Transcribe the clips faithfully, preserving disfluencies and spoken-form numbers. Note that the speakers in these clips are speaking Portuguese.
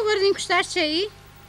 agora encostaste aí?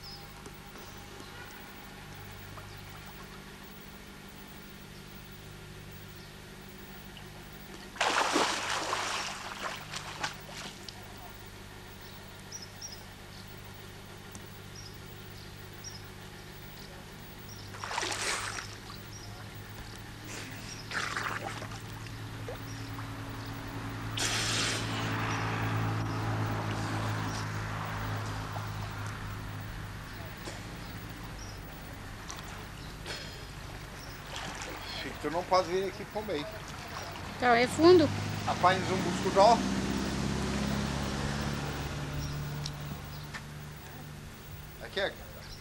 Tu não pode vir aqui para o meio. Então, é fundo? Apanhas um buscudó. Aqui é.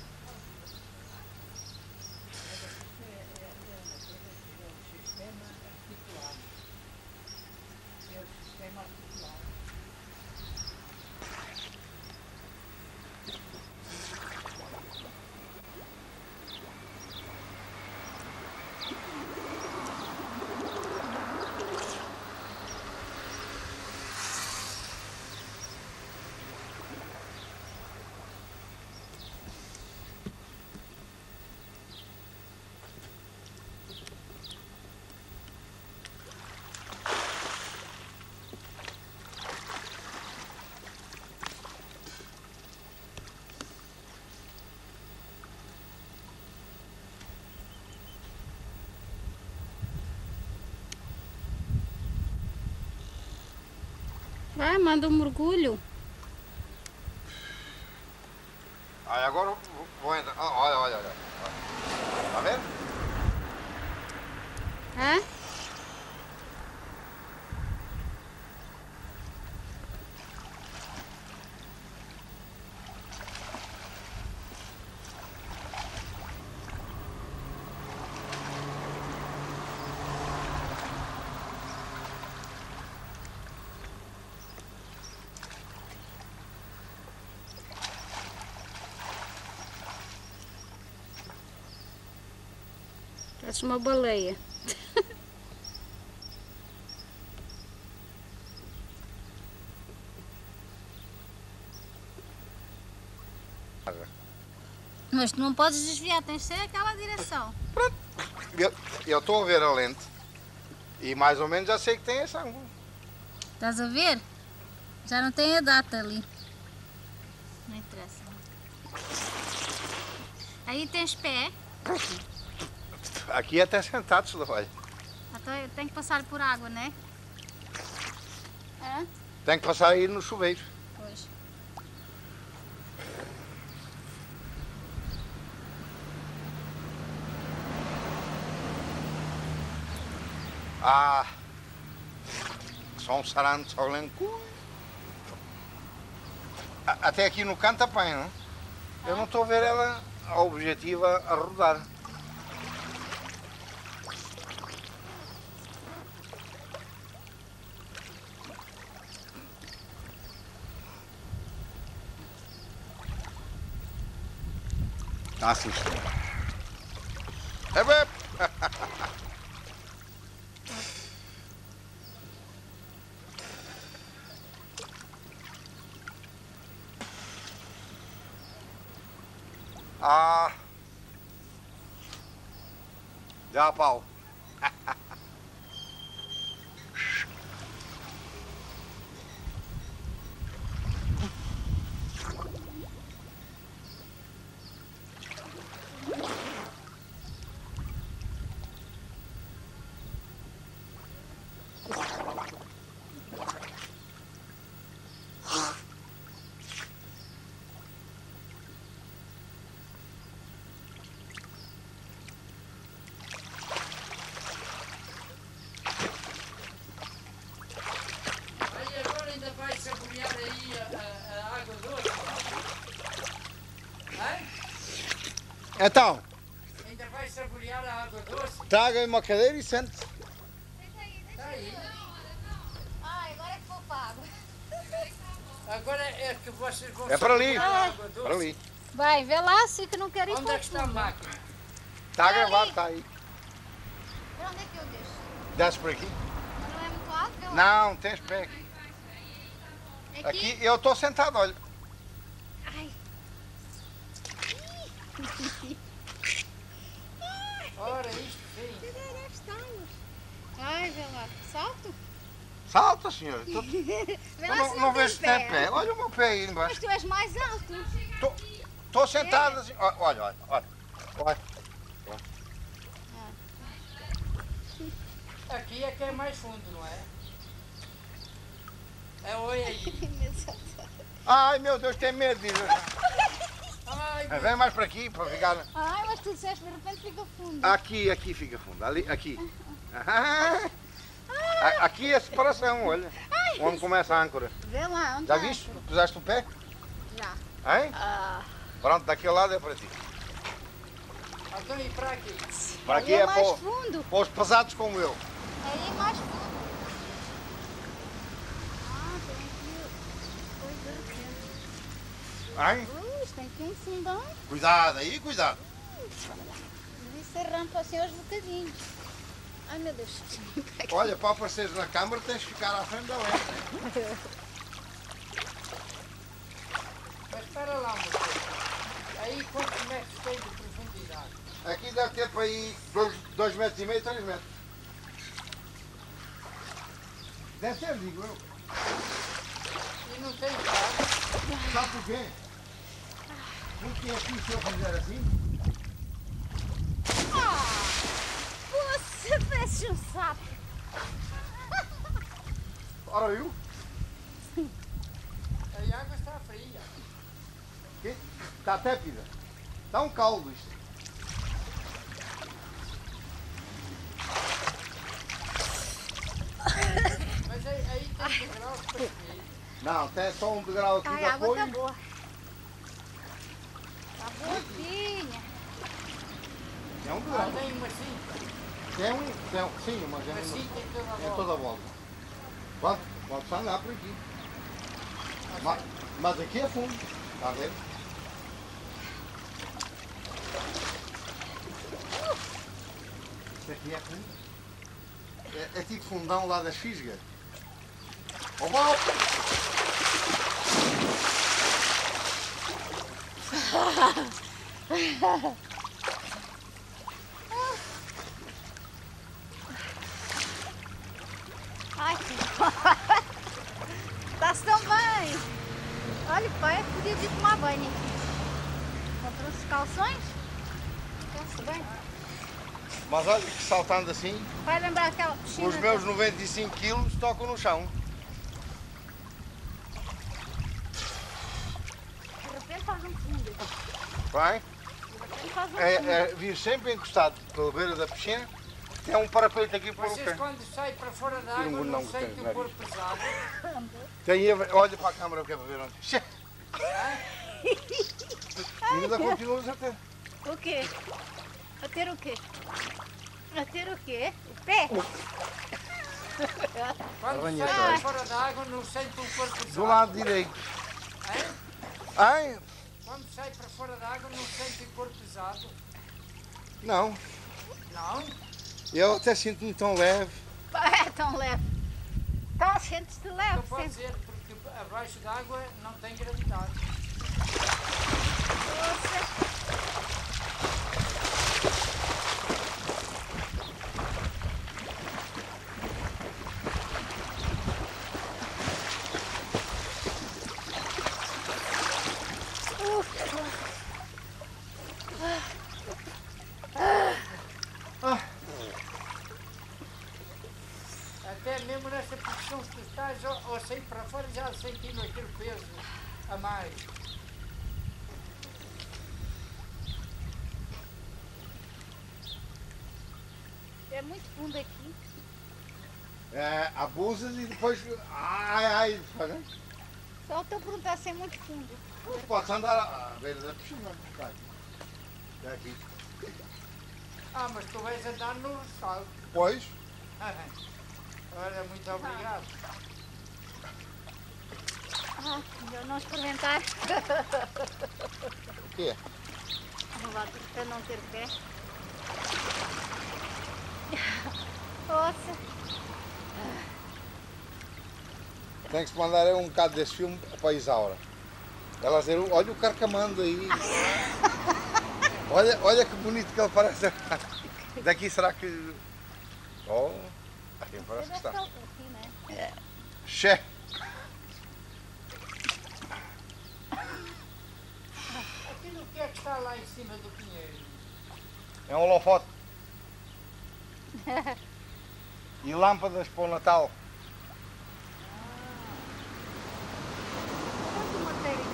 Vai, manda um mergulho. Aí agora vou entrar. Ah, olha, olha, olha. Tá vendo? Hã? Parece uma baleia. Mas tu não podes desviar, tens de ser aquela direção. Pronto. Eu estou a ver a lente e mais ou menos já sei que tem esse ângulo. Estás a ver? Já não tem a data ali. Não interessa. Aí tens pé. Aqui até sentado se olha. Então eu tenho que passar por água, não é? É? Tem que passar aí no chuveiro. Pois. Ah, só um sarante, só lenco. Até aqui no canto apanha, não? Eu não estou a ver ela, a objetiva, a rodar. Ah, sim. É bem. Ah. Dá pau. Então, ainda vai saborear a água doce? traga uma cadeira e sente. Deixa aí, deixa aí. Ai, agora é que vou para a água. Agora é que vocês vão É para ali, saborear a água doce. para ali. Vai, vê lá, se que não quero ir Onde para é que está a máquina? Está a gravar, está aí. Para onde é que eu deixo? Desce por aqui. Não é muito alto? Vê lá. Não, tens pé. Aqui? Aqui eu estou sentado, olha. Ai. Ora, isto sim. Ai, vê lá. Salto? Salta, senhora. Tô... Vê Eu lá não, se não tem vejo se tem pé. Olha o meu pé aí Mas embaixo. tu és mais alto. Estou sentado assim. Olha, olha, olha. olha. Aqui é que é mais fundo, não é? É oi aí. Ai, meu Deus, tem medo disso. Ai, Vem mais para aqui, para ficar... Ai, mas tu disseste de repente fica fundo. Aqui, aqui fica fundo. Ali, aqui. Ah, a- aqui é a separação, olha. Onde começa a âncora. Vê lá, onde Já tá? viste? Pusaste o pé? Já. Hein? Ah, Pronto, daquele lado é para ti. então e para aqui? Para ali aqui é é mais para, o- fundo. para os pesados como eu. Aí é mais fundo. Ah, tem aqui coisa aqui. Hein? Uh, tem aqui um fundão. Cuidado aí, cuidado. Isso é rampa assim aos bocadinhos. Ai, meu Deus. Olha, para apareceres na câmara tens de ficar à frente da lente. Mas espera lá, meu filho. Aí quantos metros tem de profundidade? Aqui deve ter para aí dois, dois metros e meio, três metros. Deve ser, digo eu. E não tem carro? Sabe porquê? Porque aqui, se eu fizer assim, Ah, você parece um sapo. ora eu, A água está fria. quê? Está tépida. Está um caldo isto. Mas aí, aí tem degraus para subir. Não, tem só um degrau aqui Ai, de a água tá apoio. boa. Tá boazinha. É um Ah, degrau. tem uma cinta. Tem um, tem um, sim, mas é, Uma um, cinta em toda a é volta. toda a volta. Pode, pode só andar por aqui. Mas, mas aqui é fundo. Está a ver? Isto aqui é fundo. É, é tipo fundão lá das fisgas. Oba! Ai, que... Está-se tão bem. Olha, o pai podia vir tomar banho aqui. Comprou os calções. Está-se bem. Mas olha que saltando assim, Vai lembrar aquela piscina. os meus noventa e cinco quilos tocam no chão. De repente faz um fundo. De Vai? repente faz um fundo. É, é vir sempre encostado pela beira da piscina. Tem um parapeito aqui por um Vocês pé. quando saem para fora da Tira um água bundão não que sentem tem, o corpo pesado? Tem, olha para a câmara que é para ver onde. Xe! Ainda continuas a ter. O quê? A ter o quê? A ter o quê? O pé? Quando Arranha saem atrás. para fora da água não sentem o corpo pesado? Do lado direito. Hein? Ai, Quando sai para fora da água não sentem o corpo pesado? não. Não? Eu até sinto-me tão leve. É tão leve. Então sentes-te leve. Não pode sentes- ser, porque abaixo da água não tem gravidade. Nossa. Até mesmo nessa posição que tu estás, ao, ao sair para fora já sentindo aquele peso a mais. É muito fundo aqui. É, abusas e depois. Ai, ai. Sabe? Só estou a perguntar se é muito fundo. Podes andar à beira da piscina. Vai. É aqui. Ah, mas tu vais andar no salto. Pois. Olha, muito obrigado. Ah, melhor não experimentar. O quê? Não vá para não ter pé. Nossa. Tem que se mandar um bocado desse filme para a Isaura. Ela dizer, olha o carcamando aí. Olha, olha que bonito que ele parece. Daqui será que... Oh, aqui parece que está. Aqui, né? Xé. Aquilo que é que está lá em cima do pinheiro? É um holofote. E lâmpadas para o Natal. Quanto matéria?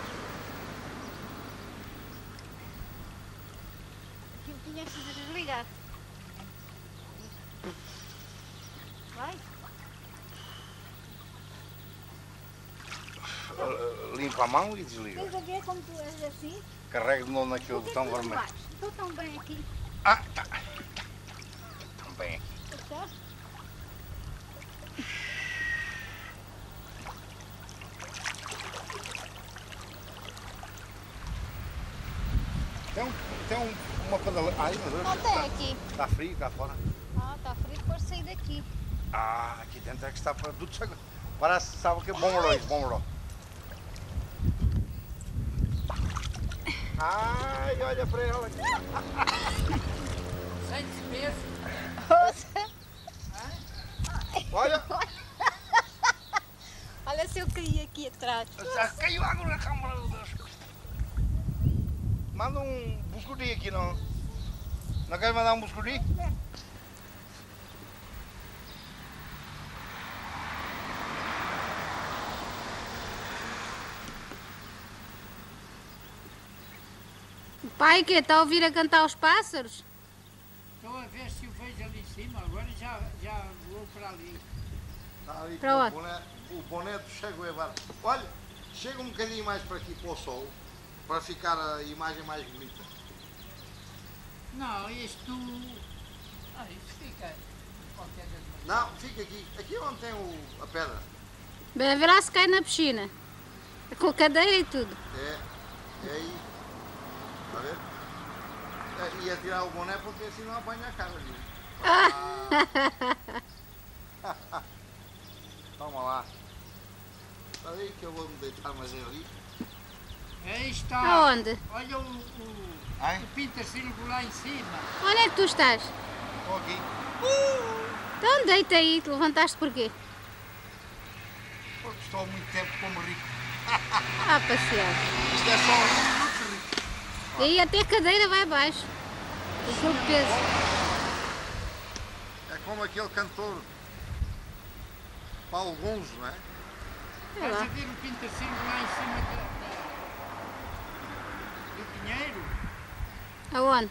Aquilo tinha que se desligar. Vai? Limpa a mão e desliga. Tens a ver como tu és assim? Carrega de novo naquele Por que botão que tu vermelho. vais? Estou tão bem aqui. Ah, tá. Também aqui. Está? Tem, um, tem um, uma pedaleira. Ai, meu Deus. Não tem aqui. Está frio cá fora. Ah, está frio, depois sair daqui. Ah, aqui dentro é que está para tudo chegando. Parece, sabe o que é? Bombarões, bombarão. Ai, olha para ela aqui. Sem despeso. Olha. Olha se eu caí aqui atrás. Já caiu água na câmara, meu Deus. Manda um buscuri aqui, não? Não quer mandar um buscuri? O pai que está a ouvir a cantar os pássaros? Estou a ver se o vejo ali em cima, agora já, já voou para ali. Está ali Para com onde? o boné, o boné do Che Guevara. Olha, chega um bocadinho mais para aqui para o sol, para ficar a imagem mais bonita. Não, isto... Ah, isto fica de qualquer das maneiras. Não, fica aqui. Aqui é onde tem o, a pedra. Bem, verá se cai na piscina. Com cadeira e tudo. É, é aí. Está a ver? É, ia tirar o boné porque assim não apanha a cara. Viu? Ah. Toma lá. Espera aí que eu vou me deitar mais ali. Aí está. Aonde? Olha o, o, Ai? o pinta-silgo lá em cima. Onde é que tu estás? Estou aqui. Então deita aí, te levantaste porquê? Porque estou há muito tempo como rico. Ah, passear. Isto é só um rico. E aí até a cadeira vai abaixo. Aquele peso. É como aquele cantor Paulo Gonzo, não é? Sei Vais lá. a ver o pinta-silgo lá em cima da, da, do pinheiro? Aonde?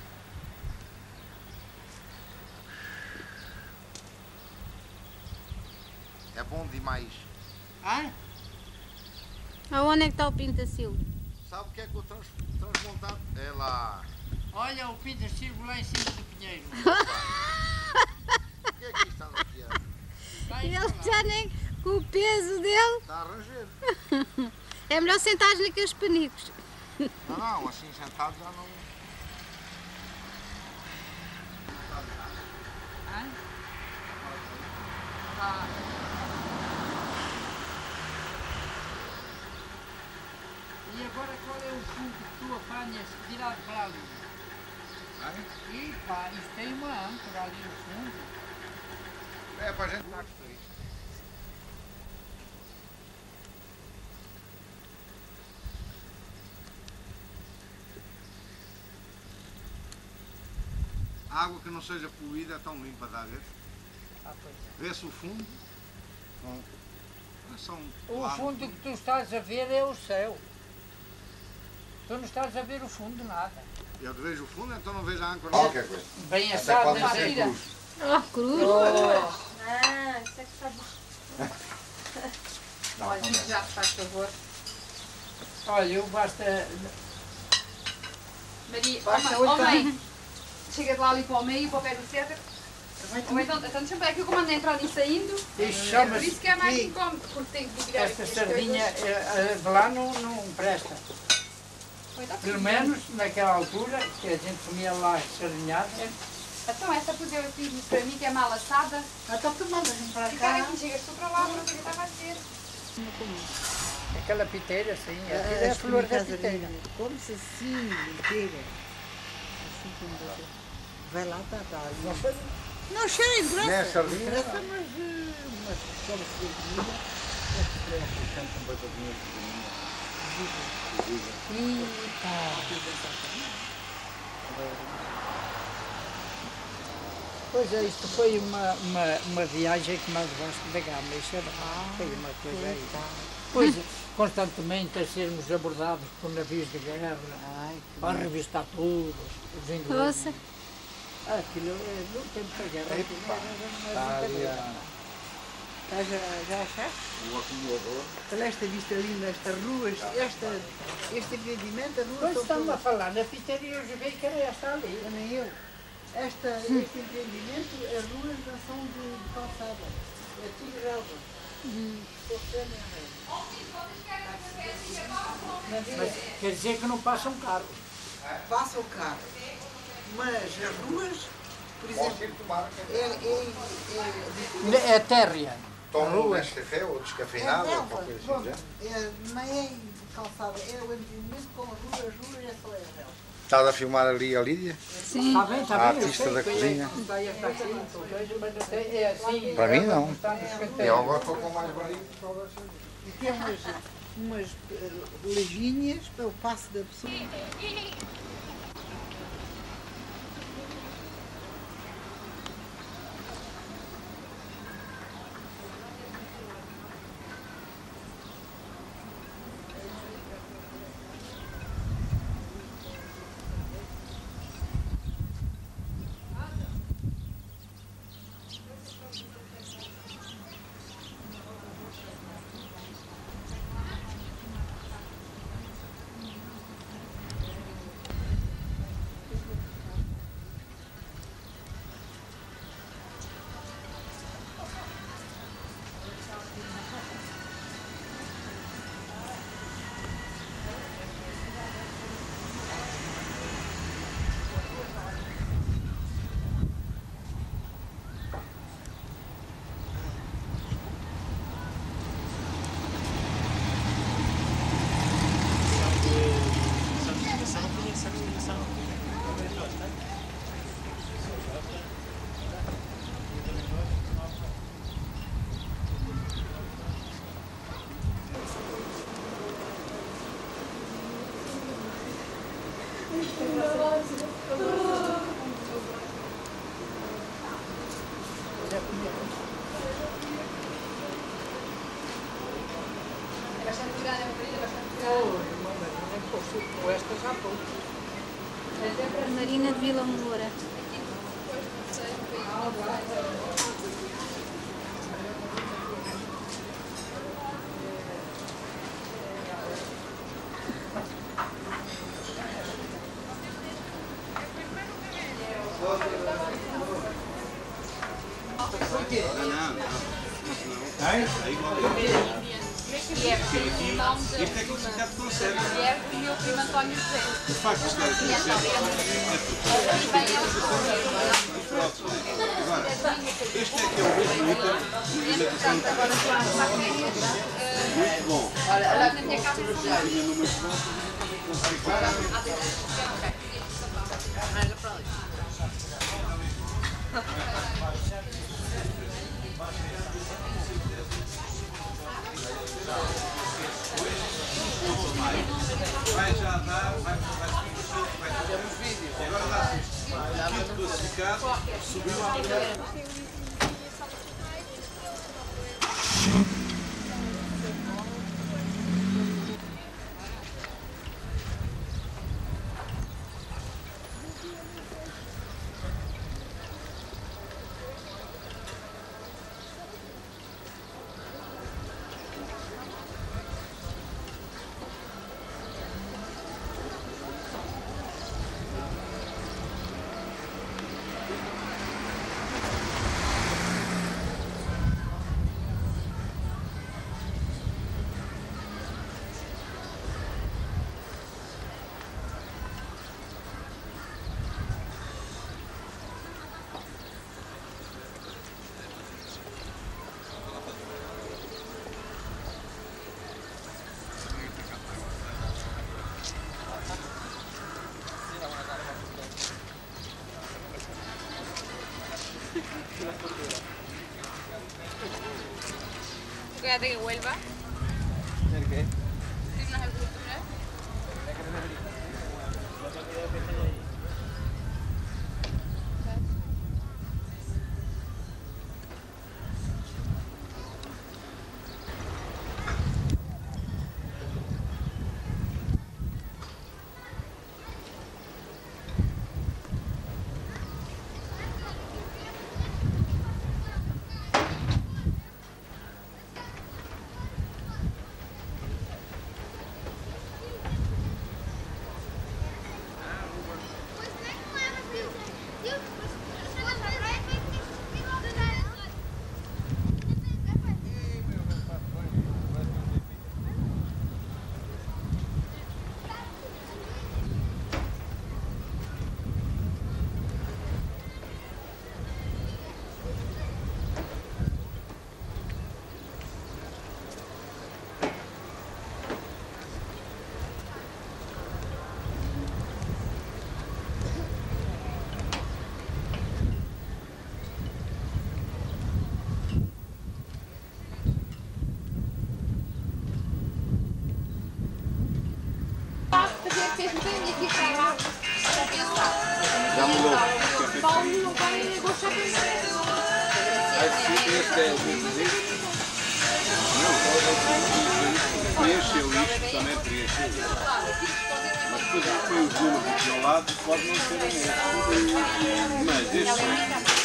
É bom demais. Ah? Aonde é que está o pintacilo? Sabe o que é que o trans, transmontado é lá? Olha o pinta-silgo lá em cima do pinheiro. O que é que isto anda aqui? a- Está Ele instalado. já nem com o peso dele. Está a ranger. É melhor sentar naqueles panicos. Não, não, assim sentado já não. Ah? Ah. E agora qual é o fundo que tu apanhas virado para ali? E pá, isto tem uma âncora ali no fundo. É para a gente. A água que não seja poluída é tão limpa, dá a ver? Ah, pois é. Vê-se o fundo. Não. São O lá- fundo que tu estás a ver é o céu. Tu não estás a ver o fundo nada. Eu vejo o fundo, então não vejo a âncora. Qualquer coisa. Bem Até assado pode na ser gira. cruz. Oh, cruz. Ah, isso é que sabe. Não, Olha, não é. já faz favor. Olha, eu basta. Maria, Basta oh, mãe, oh, oito mãe, chega de lá ali para o meio, para o pé do cedro. Ou então, então deixa-me ver aqui como anda entrando e saindo. Isto É por isso chama-se. que é mais que incómodo, porque tem que virar Esta aqui as sardinha coisas. eh, eh, de lá não, não presta. Pois está Pelo tudo menos naquela altura que a gente comia lá sardinhada. bem. Então essa coisa eu fiz para mim que é mal assada. Então tu mandas para Ficar aqui, chegas tu para lá, para o que ele estava a dizer. Aquela piteira, sim. Ah, Aquilo é a flor da piteira. Come-se assim, inteira. assim. Vai lá, tá, tá. Não, foi... não cheira, interessa. Nem a sardinha, interessa, mas uma aquela fresquinha, é que presta. Canta um bocadinho Eita! Pois é, isto foi uma, uma, uma viagem que nós Vasco da Gama, isso é verdade, foi uma coisa aí. Pois, constantemente a sermos abordados por navios de guerra, a revistar tudo, os ingleses. Nossa. Aquilo é no tempo da guerra. Epa, Aquilo está era ali a- Tá, já, já achaste? o acumulador. Olha esta vista ali nestas ruas, esta, este empreendimento, a rua Pois são estamos a todas- falar na pitaria, eu joguei que era esta ali. Nem eu. Esta, este empreendimento, as ruas não são de, de calçada, é tudo relva. Mas quer dizer que não passa um carro. Passa o carro, mas as ruas, por Posso exemplo, ir tomar é, é, é, é, É térrea. Tomo um Nescafé ou descafeinado ou relva. qualquer coisa Bom, assim. já. é, não é calçada, é o empreendimento com as ruas, as ruas é só é relva. Estás a filmar ali a Lídia? Sim. Está bem, está A bem. eu artista sei da que cozinha. É, está aí esta aqui, mas até é assim. Para mim, não. Está nos Eu canteiros. agora estou com mais barriga. E tem umas, umas eh, lejinhas para o passo da pessoa. É bastante grande, é uma querida bastante grande. Com esta já pouco. Marina de Vila Moura. Isto é classificado com sério. É o meu primo António José. O facto de estar aqui no centro Agora, este é que é o mesmo item de alimentação Agora já está férias. muito bom. Olha, olha na minha casa. Tinha números bons, consegue pagar. Vai já dar, vai vai vai ter um vídeo. E agora dá o kit classificado, subiu à primeira. Quédate que vuelva. ¿El qué? ¿Tienes unas esculturas? Já mudou. Paulo não vai gostar de Este é o mesmo. Não, preencheu isto, também preencheu. Mas depois foi os números aqui ao lado, pode não ser o mesmo. Mas este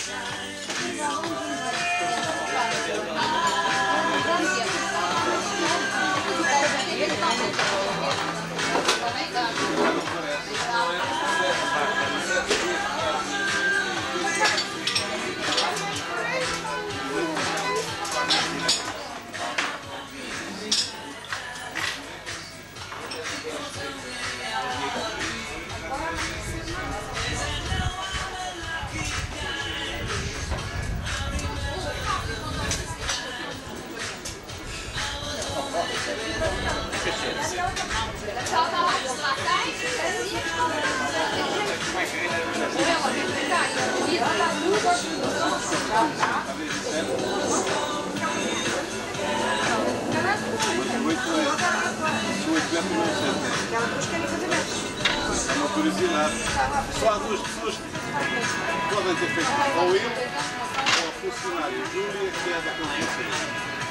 é uma curiosidade. Só há duas pessoas que podem ter feito, ou ele ou a funcionária Júlia, que é daquele conselho.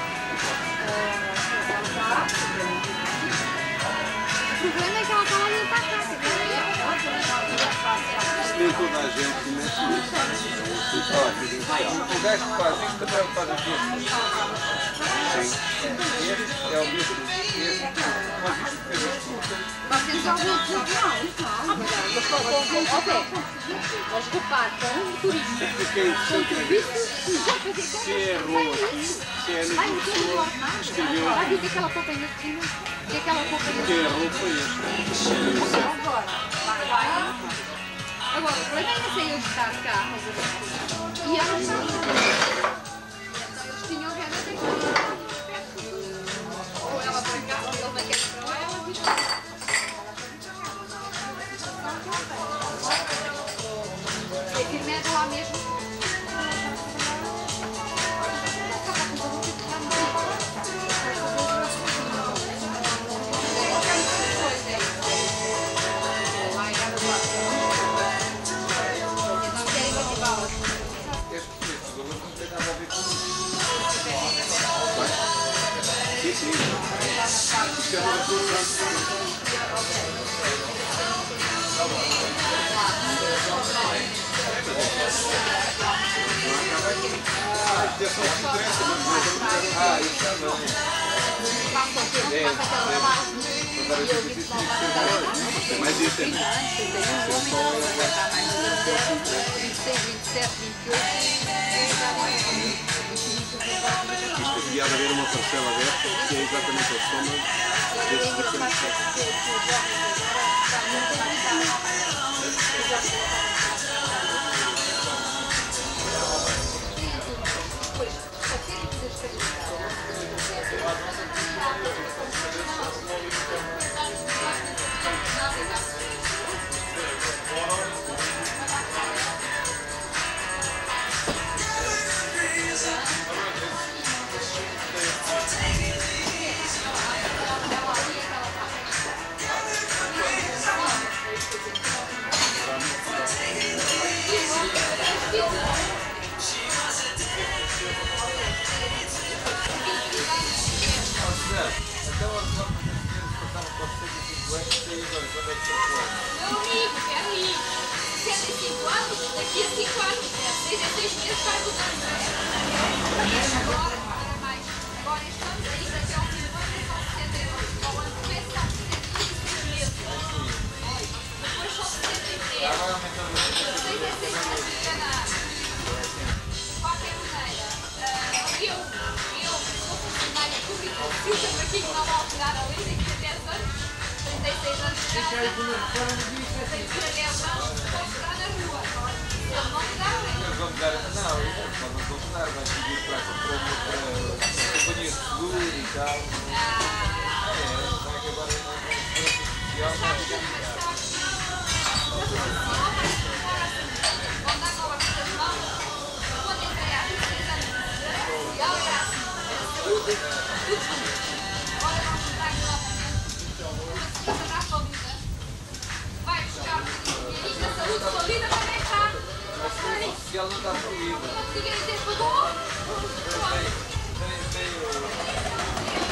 O problema é que ela está lá e para cá. Nem toda a gente mexe nisso. O gajo que faz isto também faz as duas coisas. Sim. Este é o mesmo. Este faz isto fez as duas. Nós temos algum desafio, não, mas com o hotel. Mas repare, com um turista. Porque é interessante ver se é rua, se é a mesma pessoa que escreveu. Vai ver que aquela roupa ainda se tinha. Que aquela roupa ainda se Que é a roupa foi este. Agora, vai, vai. Agora, o problema é ser eles estar cá, mas e elas não. Então eles tinham renda de ou ela para cá, ou ele naquele para lá, ela fica. E que mete lá mesmo. Sim, sim. Isto é uma coisa. Ah, isto é só o que interessa, mas ah, isto é bom. É, é. Agora eu tenho que dizer que mais este é mais. Isto aqui há de haver uma parcela aberta que é exatamente a soma desses diferentes. Daqui a cinco anos, né? seis em seis meses vai mudando, não é? Agora, para mais. Agora estamos aí, daqui ao fim do ano são setenta e dois. Ao ano que vem são setenta e seis meses. Depois são setenta e três. seis em seis meses de cada ano. De qualquer maneira, eu, eu sou funcionária pública, se o cavaquinho não vai alterar a lei, tem que ter dez anos, trinta e seis anos de idade, tem que ter dez anos, pode estar na rua. Eles vão mudar a lei. Eles vão mudar, não, eles podem funcionar, vai seguir para a companhia de seguro e tal. Ah, É, vai acabar em uma social. sabes que vai estar assim, mas o social vai continuar assim. Vão dar com a vida de mão, quando entrei há vinte e seis anos de segurança social, era assim, era saúde, tudo junto. Agora vamos mudar novamente, uma seguida da falida, vai buscar um dinheirinho da saúde falida, vai deixar. Mas o social não está falido. Não consigo dizer pagou. Tem, tem, tem.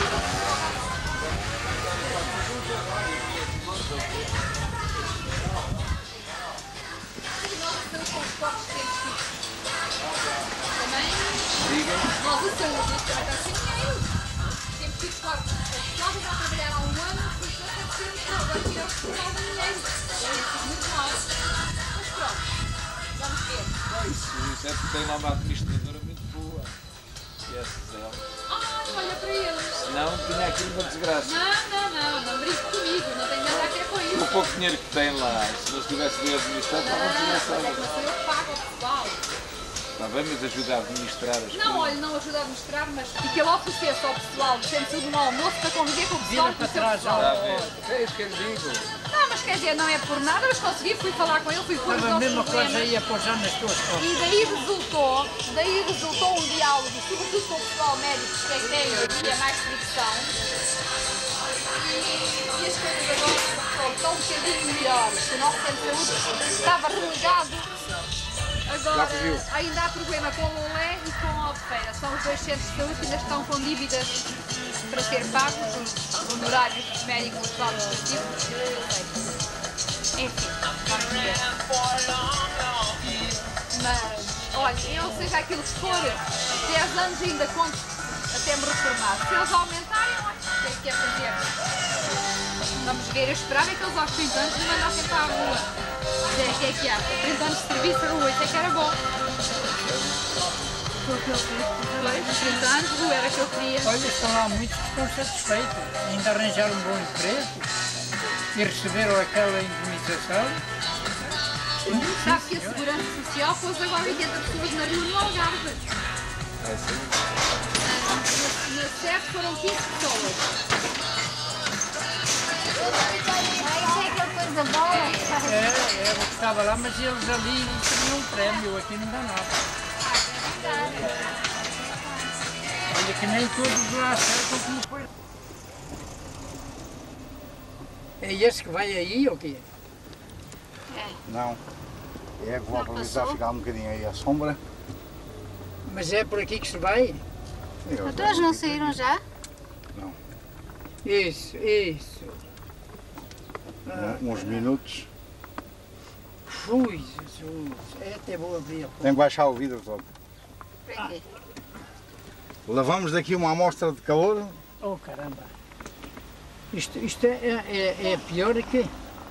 Diga. Nós o saúde, também está sem dinheiro. Temos que ir fora. O pessoal já vai trabalhar há um ano, depois não tem tempo, agora tirar o pessoal do dinheiro. É muito mal. Mas pronto, vamos ver. Isso, isso é porque tem lá uma administradora muito boa. Que é a Cisel. Ai, olha para eles. Senão tinha aqui uma desgraça. Não, não, não, não brinque comigo, não tem nada a ver com isso. O pouco dinheiro que tem lá, se não estivesse bem administrado, estava Não, desgraçado. é que sou eu que pago ao pessoal. Está bem, mas ajuda a administrar as Não, olha, não ajuda a mostrar, mas e que ele oferecesse ao pessoal no centro de um almoço para conviver com o pessoal Vira com o para seu trás, pessoal. Está a ver? É isso que eu lhe digo. Não, mas quer dizer, não é por nada, mas consegui, fui falar com ele, fui pôr os Estava a nossos mesma coisa problemas. aí a pôr nas tuas costas. E daí resultou, daí resultou um diálogo, sobretudo com o pessoal médico, que é que tem havia mais fricção. E, e as coisas agora estão um bocadinho melhores. O nosso centro de saúde estava relegado. Agora ainda há problema com o Lolé e com a Albufeira. São os dois centros de saúde que ainda estão com dívidas para ser pagos, os honorários dos médicos administrativos. Enfim, vamos ver. Mas, olha, eu seja aquilo que for, dez anos ainda conto até me reformar. Se eles aumentarem, olha, o que é que é fazer? Vamos ver, eu esperava que eles aos trinta anos me mandassem para a rua. Dizer o que é que acha? trinta anos de serviço à rua, isso é que era bom. Foi o que eu fiz. Pois, trinta anos de rua era o que eu queria. Olha, estão lá muitos que estão satisfeitos. Ainda arranjaram um bom emprego e receberam aquela indemnização. Sabe que a Segurança Social pôs agora oitenta pessoas na rua no Algarve. É assim. Na, na sede foram quinze pessoas. Isso é aquela coisa boa. É, era o que estava lá, mas eles ali tinham um prémio, aqui não dá nada. Olha que nem todos lá acertam como foi. É esse que vai aí ou quê? Não. É que vou Já aproveitar passou? ficar um bocadinho aí à sombra. Mas é por aqui que se vai? Eu Então eles não saíram já? Isso, isso. Ah, um- uns minutos. Ui, Jesus, é até boa ver. Tenho que baixar o vidro todo. Para quê? Levamos daqui uma amostra de calor. Oh caramba. Isto, isto é, é, é pior que.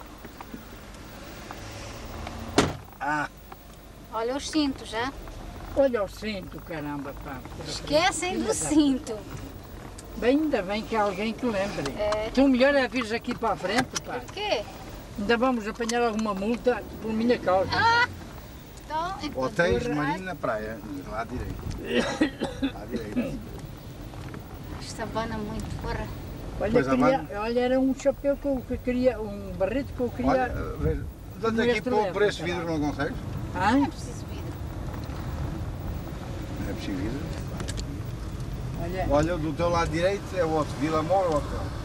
Ah, Olha os cintos, já? Olha o cinto, caramba, pá. Esquecem do cinto. Bem, ainda bem que há alguém que lembre. É. Então melhor é vires aqui para a frente, pá. Por quê? Ainda vamos apanhar alguma multa por minha causa. Ah! Então, é para hotéis borrar. Marina Praia. Lá à direita. À direita. Isto abana muito, porra. Olha, Pois, queria, Amanda. olha, era um chapéu que eu que queria, um barrete que eu queria. Olha, veja. Dá-te Não aqui este por, leva, por esse caralho. vidro, não consegues? Hã? Não é preciso vidro. Não é preciso vidro. Olha, Olha, do teu lado direito é o outro, Vila Mor, o hotel.